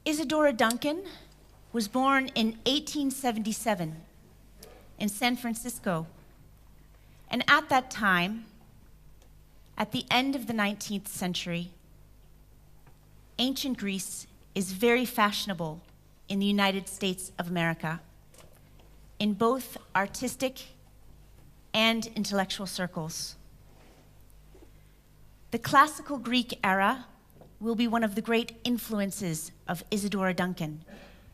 Isadora Duncan was born in 1877 in San Francisco. And at that time, at the end of the 19th century, ancient Greece is very fashionable in the United States of America, in both artistic and intellectual circles. The classical Greek era will be one of the great influences of Isadora Duncan.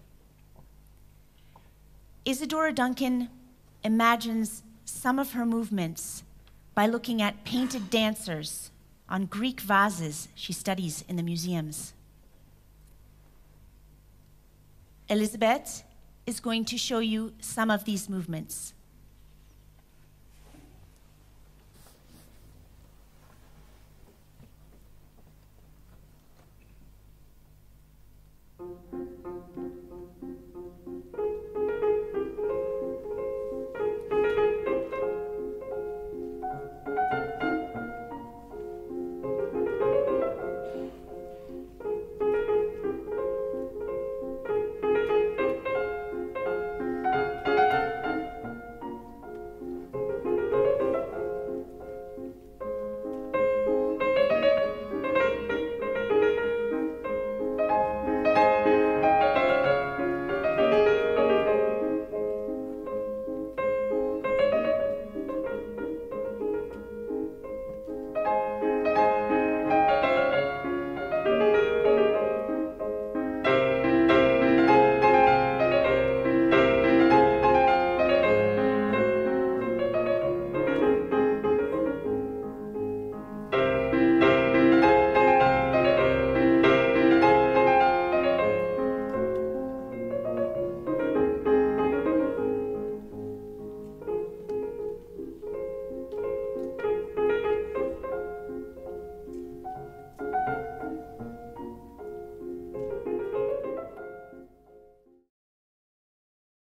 Isadora Duncan imagines some of her movements by looking at painted dancers on Greek vases she studies in the museums. Elizabeth is going to show you some of these movements.